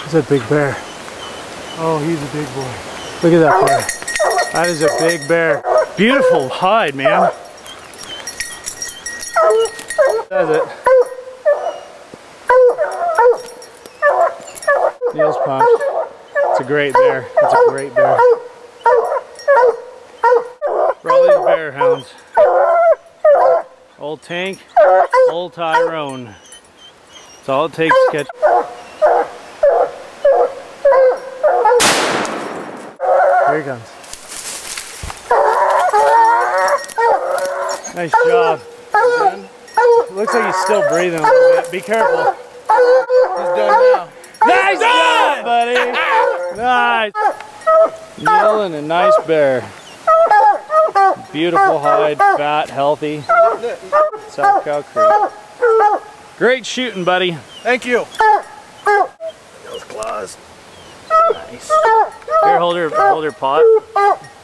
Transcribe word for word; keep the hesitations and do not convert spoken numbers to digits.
That's a big bear. Oh, he's a big boy. Look at that bear. That is a big bear. Beautiful hide, man. That's it. Neil's punch. It's a great bear. It's a great bear. For all these bear hounds. Old Tank, old Tyrone. That's all it takes to catch. Here he comes. Nice job. Looks like he's still breathing a little bit. Be careful. He's done now. Nice job, buddy. Nice. Neil and a nice bear. Beautiful hide, fat, healthy. South Cow Creek. Great shooting, buddy. Thank you. Those claws. Nice. Here, hold her, hold her pot.